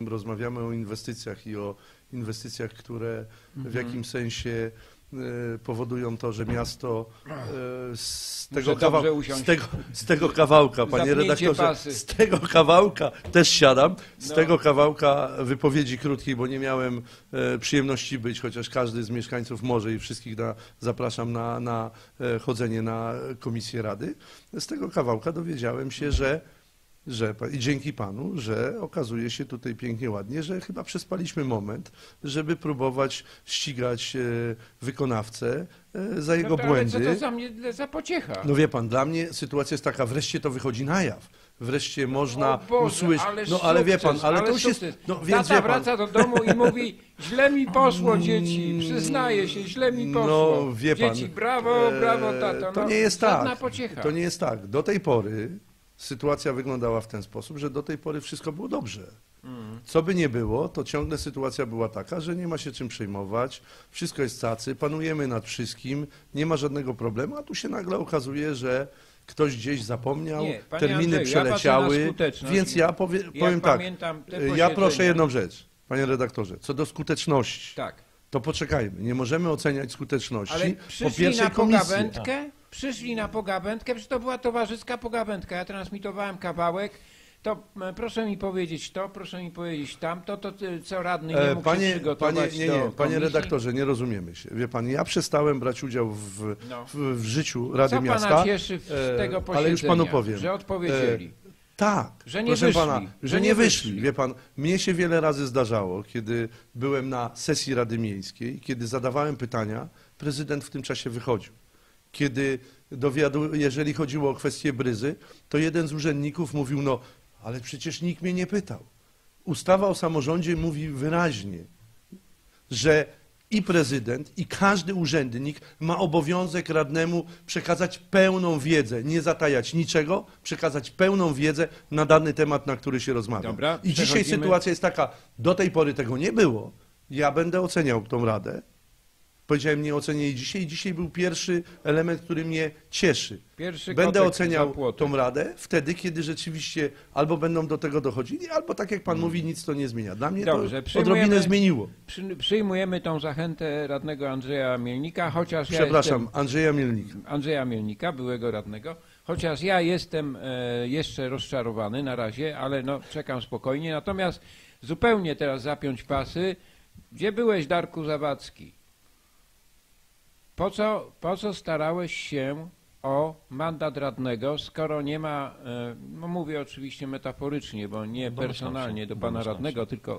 Rozmawiamy o inwestycjach i o inwestycjach, które w jakimś sensie powodują to, że miasto z tego kawałka, panie redaktorze, z tego kawałka, też siadam, z tego kawałka wypowiedzi krótkiej, bo nie miałem przyjemności być, chociaż każdy z mieszkańców może i wszystkich zapraszam na chodzenie na komisję rady. Z tego kawałka dowiedziałem się, że i dzięki panu, że okazuje się tutaj pięknie, ładnie, że chyba przespaliśmy moment, żeby próbować ścigać wykonawcę za jego błędy. Ale co to za mnie za pociecha? No wie pan, dla mnie sytuacja jest taka, wreszcie to wychodzi na jaw. Wreszcie można usłyszeć. Ale wie pan, ale to już jest. No, więc tata wraca do domu i mówi, źle mi poszło, dzieci, przyznaję się, źle mi poszło. No wie pan. Dzieci, brawo, brawo, tato. To nie jest tak. Pociecha. To nie jest tak. Do tej pory sytuacja wyglądała w ten sposób, że do tej pory wszystko było dobrze. Co by nie było, to ciągle sytuacja była taka, że nie ma się czym przejmować, wszystko jest cacy, panujemy nad wszystkim, nie ma żadnego problemu, a tu się nagle okazuje, że ktoś gdzieś zapomniał, terminy przeleciały, więc ja powiem tak, ja proszę jedną rzecz, panie redaktorze, co do skuteczności, to poczekajmy, nie możemy oceniać skuteczności po pierwszej komisji. Przyszli na pogawędkę, przecież to była towarzyska pogawędka, ja transmitowałem kawałek, to proszę mi powiedzieć to, proszę mi powiedzieć tamto, to co radny nie mógł się przygotować do komisji. Panie redaktorze, nie rozumiemy się. Wie pan, ja przestałem brać udział w życiu Rady Miasta. Co pana cieszy z tego posiedzenia, ale już panu powiem, że odpowiedzieli? Tak, że nie wyszli, pana, że nie wyszli. Wie pan, mnie się wiele razy zdarzało, kiedy byłem na sesji Rady Miejskiej, kiedy zadawałem pytania, prezydent w tym czasie wychodził. Kiedy jeżeli chodziło o kwestię Bryzy, to jeden z urzędników mówił, no ale przecież nikt mnie nie pytał. Ustawa o samorządzie mówi wyraźnie, że i prezydent, i każdy urzędnik ma obowiązek radnemu przekazać pełną wiedzę, nie zatajać niczego, przekazać pełną wiedzę na dany temat, na który się rozmawia. Dobra, i dzisiaj sytuacja jest taka, do tej pory tego nie było, ja będę oceniał tą radę. Powiedziałem, nie ocenię jej dzisiaj. Dzisiaj był pierwszy element, który mnie cieszy. Będę oceniał tą radę wtedy, kiedy rzeczywiście albo będą do tego dochodzili, albo tak jak pan mówi, nic to nie zmienia. Dla mnie to odrobinę zmieniło. Przyjmujemy tą zachętę radnego Andrzeja Mielnika, chociaż Andrzeja Mielnika, byłego radnego. Chociaż ja jestem jeszcze rozczarowany na razie, ale no, czekam spokojnie. Natomiast zupełnie teraz zapiąć pasy. Gdzie byłeś, Darku Zawadzki? Po co starałeś się o mandat radnego, skoro nie ma, no mówię oczywiście metaforycznie, bo nie personalnie do pana radnego, tylko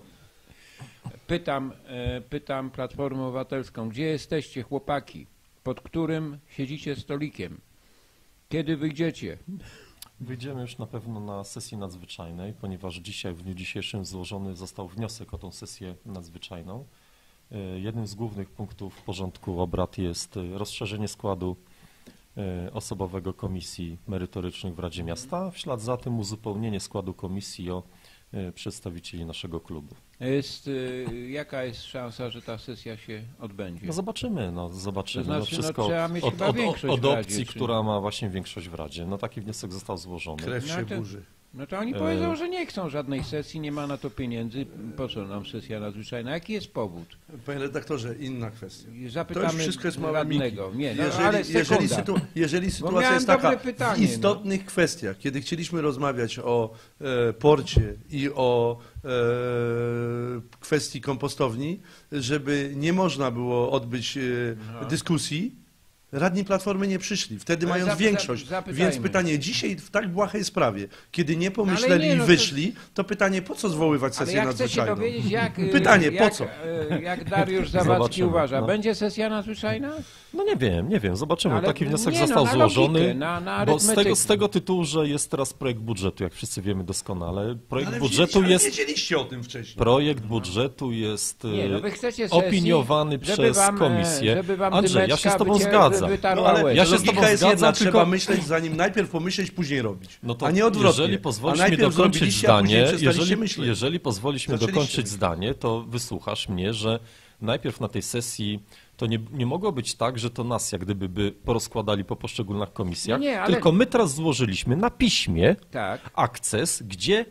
pytam Platformę Obywatelską, gdzie jesteście, chłopaki, pod którym siedzicie stolikiem? Kiedy wyjdziecie? Wyjdziemy już na pewno na sesji nadzwyczajnej, ponieważ dzisiaj, w dniu dzisiejszym złożony został wniosek o tą sesję nadzwyczajną. Jednym z głównych punktów porządku obrad jest rozszerzenie składu osobowego komisji merytorycznych w Radzie Miasta, w ślad za tym uzupełnienie składu komisji o przedstawicieli naszego klubu. Jaka jest szansa, że ta sesja się odbędzie? No zobaczymy, zobaczymy. To znaczy, wszystko trzeba mieć od opcji, która ma właśnie większość w Radzie. No taki wniosek został złożony. Krew się burzy. No to oni powiedzą, że nie chcą żadnej sesji, nie ma na to pieniędzy. Po co nam sesja nadzwyczajna? Jaki jest powód? Panie redaktorze, inna kwestia. Zapytamy to już wszystko jest małe radnego. Nie, no, jeżeli sytuacja jest taka w istotnych kwestiach, kiedy chcieliśmy rozmawiać o porcie i o kwestii kompostowni, żeby nie można było odbyć dyskusji, radni Platformy nie przyszli, wtedy mając większość. Więc pytanie, dzisiaj w tak błahej sprawie, kiedy nie pomyśleli i wyszli, to pytanie, po co zwoływać sesję nadzwyczajną? Ale ja chcę się dowiedzieć, pytanie, po co? Jak Dariusz Zawadzki uważa, będzie sesja nadzwyczajna? No nie wiem, zobaczymy. Taki wniosek został złożony, bo z tego tytułu, że jest teraz projekt budżetu, jak wszyscy wiemy doskonale. Projekt budżetu jest... wiedzieliście o tym wcześniej. Projekt budżetu jest opiniowany przez komisję. Andrzej, ja się z tobą zgadzam. Ale ja się z tobą zgadzam, trzeba myśleć, zanim najpierw pomyśleć, później robić. A nie odwrotnie. Jeżeli pozwolisz mi dokończyć zdanie, jeżeli pozwolisz mi dokończyć zdanie, to wysłuchasz mnie, że najpierw na tej sesji to nie mogło być tak, że to nas jak gdyby by porozkładali po poszczególnych komisjach, tylko my teraz złożyliśmy na piśmie akces, gdzie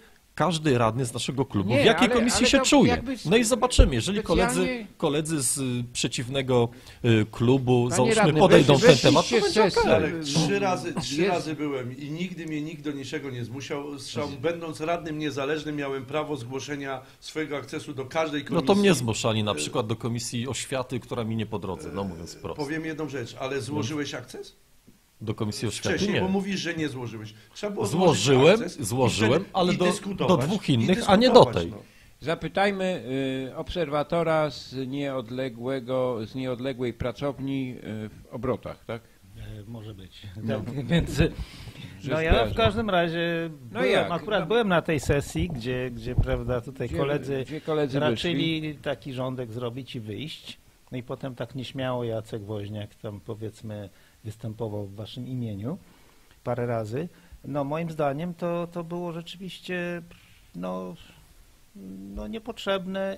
każdy radny z naszego klubu, w jakiej komisji się czuje. No i zobaczymy, jeżeli koledzy z przeciwnego klubu, załóżmy, podejdą ten temat, to będzie okej. Trzy razy byłem i nigdy mnie nikt do niczego nie zmuszał. Zresztą będąc radnym niezależnym miałem prawo zgłoszenia swojego akcesu do każdej komisji. No to mnie zmuszali na przykład do Komisji Oświaty, która mi nie po drodze, no mówiąc prosto. Powiem jedną rzecz, ale złożyłeś akces? Do Komisji Oświaty Wcześniej, nie. bo mówisz, że nie złożyłeś. Trzeba było Złożyłem, ale do dwóch innych, a nie do tej. No. Zapytajmy obserwatora z nieodległej pracowni w Obrotach, tak? Może być. No. Tak, więc, no ja w każdym razie byłem na tej sesji, gdzie prawda, tutaj koledzy raczyli wyszli? Taki rządek zrobić i wyjść. No i potem tak nieśmiało Jacek Woźniak tam powiedzmy występował w waszym imieniu parę razy. No moim zdaniem to było rzeczywiście no niepotrzebne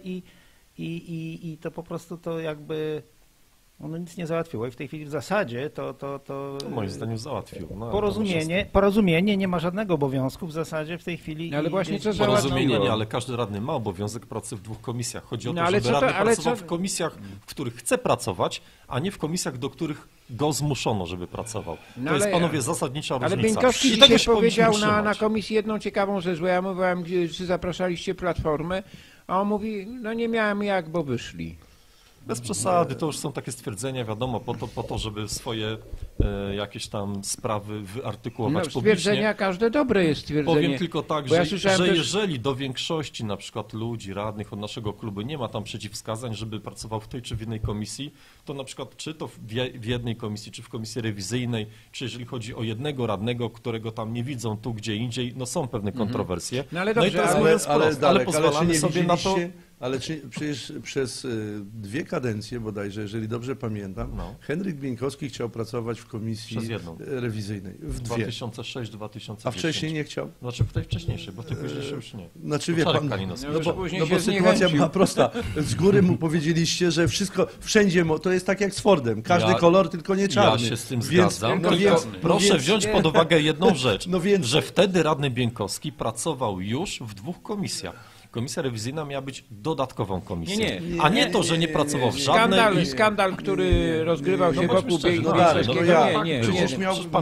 i to po prostu to jakby ono nic nie załatwiło i w tej chwili w zasadzie to moim zdaniem załatwił. No, porozumienie nie ma żadnego obowiązku w zasadzie w tej chwili. No, ale właśnie co porozumienie nie, ale każdy radny ma obowiązek pracy w dwóch komisjach. Chodzi o to, żeby radny pracował w komisjach, w których chce pracować, a nie w komisjach, do których go zmuszono, żeby pracował. No to jest, panowie, zasadnicza różnica. Ale Bieńkowski dzisiaj powiedział na komisji jedną ciekawą rzecz, bo ja mówiłem, czy zapraszaliście Platformę, a on mówi, no nie miałem jak, bo wyszli. Bez przesady, to już są takie stwierdzenia, wiadomo, po to, żeby swoje jakieś tam sprawy wyartykułować publicznie. Stwierdzenia każde dobre jest stwierdzenie. Powiem tylko tak, że jeżeli do większości na przykład ludzi, radnych od naszego klubu nie ma tam przeciwwskazań, żeby pracował w tej czy w innej komisji, to na przykład czy to w jednej komisji, czy w komisji rewizyjnej, czy jeżeli chodzi o jednego radnego, którego tam nie widzą tu, gdzie indziej, no są pewne kontrowersje. No ale dobrze, ale pozwalamy sobie na to... Ale przecież przez 2 kadencje bodajże, jeżeli dobrze pamiętam, Henryk Bieńkowski chciał pracować w komisji rewizyjnej. W 2006-2010. A wcześniej nie chciał? Znaczy w tej wcześniejszej, bo tej późniejszej już nie. Znaczy wie pan, bo sytuacja była prosta. Z góry mu powiedzieliście, że wszystko, wszędzie, to jest tak jak z Fordem. Każdy kolor, tylko nie czarny. Ja się z tym zgadzam. Proszę wziąć pod uwagę jedną rzecz, że wtedy radny Bieńkowski pracował już w 2 komisjach. Komisja rewizyjna miała być dodatkową komisją, a nie to, że nie pracował w żadnej... Skandal, który rozgrywał się wokół Bieńkowskiego. Przecież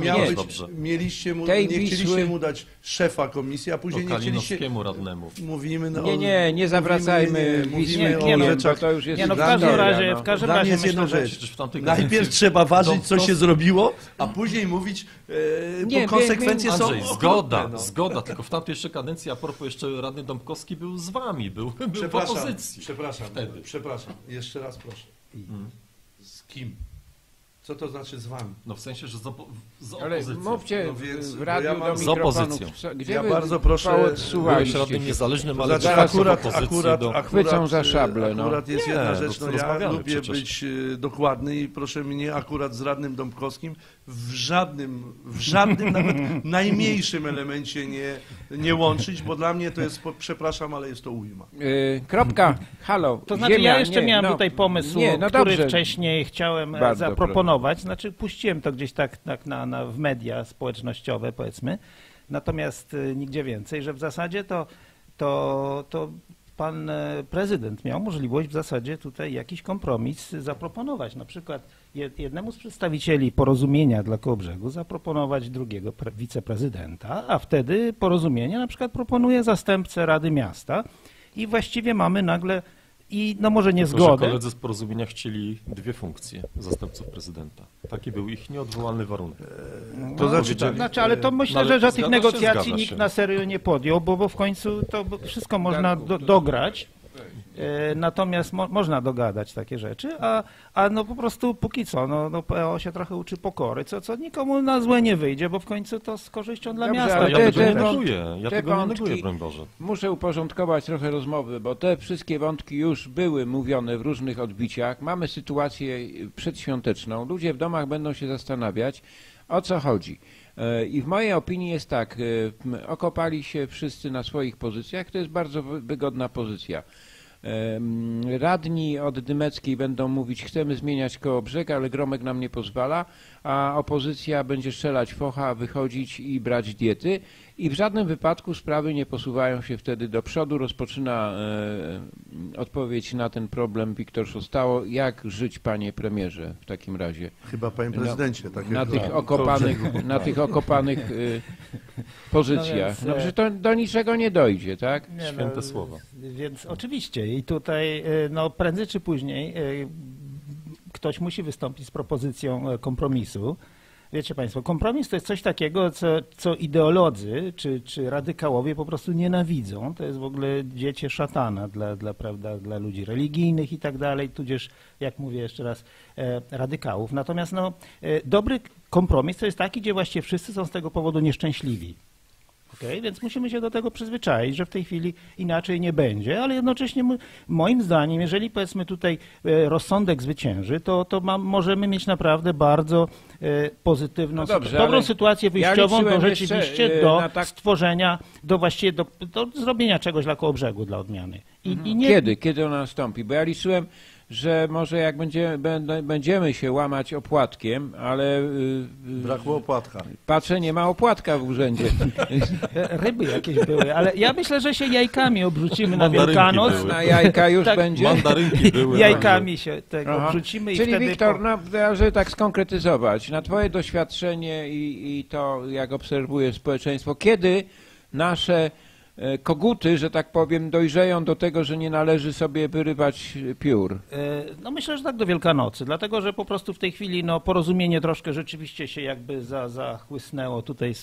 nie chcieliście mu dać szefa komisji, a później nie chcieliście... radnemu. Nie zawracajmy. Mówimy o rzeczach... To już jest w każdym razie jest jedna rzecz. Najpierw trzeba ważyć, co się zrobiło, a później mówić, bo konsekwencje są... Andrzej, zgoda, tylko w tamtej jeszcze kadencji, a propos jeszcze radny Dąbrowski był z wami, był w opozycji. Przepraszam, jeszcze raz proszę. Z kim? Co to znaczy z wami? No w sensie, że z opozycją. Ale mówcie w radiu do z opozycją. Gdzie ja bardzo proszę, byłeś radnym niezależnym, ale akurat chwycą za szable. Akurat jest jedna rzecz, ja lubię być dokładny i proszę mnie akurat z radnym Dąbrowskim w żadnym nawet najmniejszym elemencie nie łączyć, bo dla mnie to jest, przepraszam, ale jest to ujma. Kropka, halo. To znaczy ja jeszcze miałem tutaj pomysł, który wcześniej chciałem zaproponować. Znaczy puściłem to gdzieś tak w media społecznościowe, powiedzmy, natomiast nigdzie więcej, że w zasadzie to pan prezydent miał możliwość w zasadzie tutaj jakiś kompromis zaproponować. Na przykład jednemu z przedstawicieli Porozumienia dla Kołobrzegu zaproponować drugiego wiceprezydenta, a wtedy Porozumienie na przykład proponuje zastępcę Rady Miasta i właściwie mamy nagle może nie zgodę. Koledzy z Porozumienia chcieli 2 funkcje zastępców prezydenta. Taki był ich nieodwołalny warunek. Ale to myślę, że tych negocjacji nikt na serio nie podjął, bo w końcu to wszystko można dograć. Natomiast można dogadać takie rzeczy, a po prostu póki co, PO się trochę uczy pokory, co nikomu na złe nie wyjdzie, bo w końcu to z korzyścią dla miasta. Ale ja tego nie neguję, broń Boże. Muszę uporządkować trochę rozmowy, bo te wszystkie wątki już były mówione w różnych odbiciach. Mamy sytuację przedświąteczną. Ludzie w domach będą się zastanawiać, o co chodzi. I w mojej opinii jest tak, okopali się wszyscy na swoich pozycjach, to jest bardzo wygodna pozycja. Radni od Dymeckiej będą mówić, chcemy zmieniać Kołobrzeg, ale Gromek nam nie pozwala, a opozycja będzie strzelać focha, wychodzić i brać diety I w żadnym wypadku sprawy nie posuwają się wtedy do przodu. Rozpoczyna odpowiedź na ten problem Wiktor Szostało. Jak żyć, panie premierze, w takim razie? Chyba panie prezydencie. Na tych okopanych pozycjach. No przecież to do niczego nie dojdzie, tak? Święte słowa. Więc oczywiście i tutaj no, prędzej czy później ktoś musi wystąpić z propozycją kompromisu. Wiecie państwo, kompromis to jest coś takiego, co ideolodzy czy radykałowie po prostu nienawidzą. To jest w ogóle dziecię szatana dla ludzi religijnych i tak dalej, tudzież, jak mówię jeszcze raz, radykałów. Natomiast no, dobry kompromis to jest taki, gdzie właściwie wszyscy są z tego powodu nieszczęśliwi. Okay? Więc musimy się do tego przyzwyczaić, że w tej chwili inaczej nie będzie, ale jednocześnie moim zdaniem, jeżeli powiedzmy tutaj rozsądek zwycięży, to możemy mieć naprawdę bardzo pozytywną, dobrą sytuację wyjściową do rzeczywiście do stworzenia, do zrobienia czegoś dla Kołobrzegu dla odmiany. Kiedy ona nastąpi? Bo ja liczyłem, że może jak będziemy się łamać opłatkiem, ale... Brakło opłatka. Patrzę, nie ma opłatka w urzędzie. Ryby jakieś były, ale ja myślę, że się jajkami obrzucimy na Wielkanoc. Na jajka już będzie. Mandarynki były. Jajkami się tego obrzucimy. Czyli wtedy Wiktor, żeby tak skonkretyzować, na twoje doświadczenie i to, jak obserwujesz społeczeństwo, kiedy nasze koguty, że tak powiem, dojrzeją do tego, że nie należy sobie wyrywać piór? No myślę, że tak do Wielkanocy, dlatego że po prostu w tej chwili no, porozumienie troszkę rzeczywiście się jakby zachłysnęło tutaj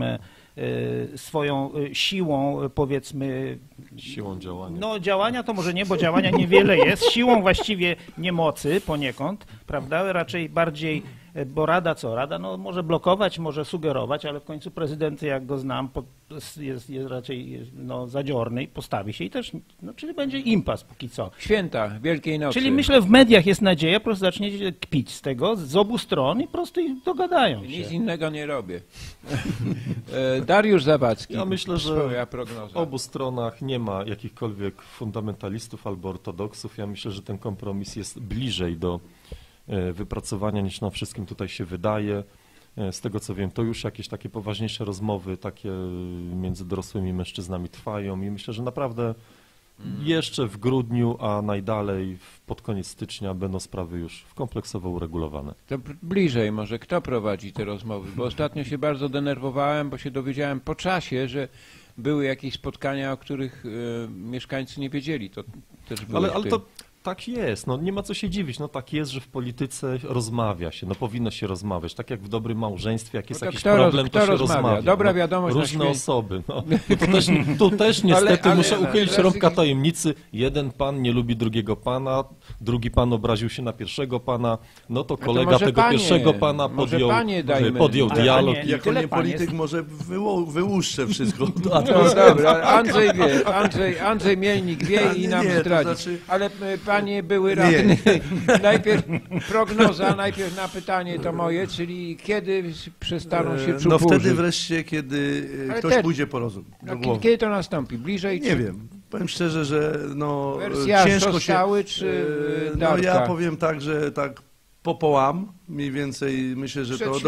swoją siłą, powiedzmy... Siłą działania. No działania to może nie, bo działania niewiele jest. Siłą właściwie niemocy poniekąd, prawda? Raczej bardziej, bo Rada co? Rada no, może blokować, może sugerować, ale w końcu prezydent, jak go znam, jest raczej no, zadziorny i postawi się i też, no, czyli będzie impas póki co. Święta Wielkiej Nocy. Czyli myślę, w mediach jest nadzieja, po prostu zaczniecie kpić z tego, z obu stron i po prostu dogadają się. Nic innego nie robię. Dariusz Zawadzki. Ja myślę, że w obu stronach nie ma jakichkolwiek fundamentalistów albo ortodoksów. Ja myślę, że ten kompromis jest bliżej do wypracowania niż nam wszystkim tutaj się wydaje. Z tego co wiem, to już jakieś takie poważniejsze rozmowy takie między dorosłymi mężczyznami trwają i myślę, że naprawdę jeszcze w grudniu, a najdalej pod koniec stycznia będą sprawy już kompleksowo uregulowane. To bliżej może kto prowadzi te rozmowy, bo ostatnio się bardzo denerwowałem, bo się dowiedziałem po czasie, że były jakieś spotkania, o których mieszkańcy nie wiedzieli. To też było ale to tak jest, no nie ma co się dziwić, no tak jest, że w polityce rozmawia się, no powinno się rozmawiać, tak jak w dobrym małżeństwie, jak jest jakiś problem, to się rozmawia. Dobra wiadomość. Różne osoby, no. Tu też niestety muszę uchylić rąbka tajemnicy, jeden pan nie lubi drugiego pana, drugi pan obraził się na pierwszego pana, no to kolega tego pierwszego pana podjął dialog. Jako nie polityk może wyłuszczę wszystko. No dobra, Andrzej wie, Andrzej Mielnik wie i nam zdradzi, ale panie były radny. Najpierw prognoza, najpierw na pytanie to moje, czyli kiedy przestaną się No wtedy wreszcie, kiedy ktoś pójdzie po rozum. Kiedy to nastąpi? Bliżej? Nie wiem. Powiem szczerze, że no ciężko się... czy no ja powiem tak, że tak popołam mniej więcej, myślę, że to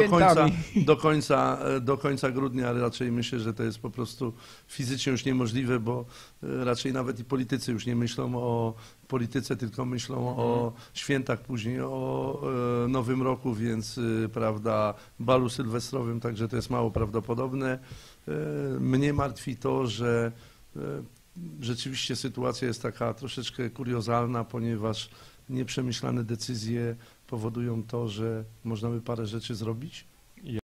do końca grudnia raczej myślę, że to jest po prostu fizycznie już niemożliwe, bo raczej nawet i politycy już nie myślą o polityce, tylko myślą o świętach później, o Nowym Roku, więc prawda, balu sylwestrowym, także to jest mało prawdopodobne. Mnie martwi to, że rzeczywiście sytuacja jest taka troszeczkę kuriozalna, ponieważ nieprzemyślane decyzje powodują to, że można by parę rzeczy zrobić,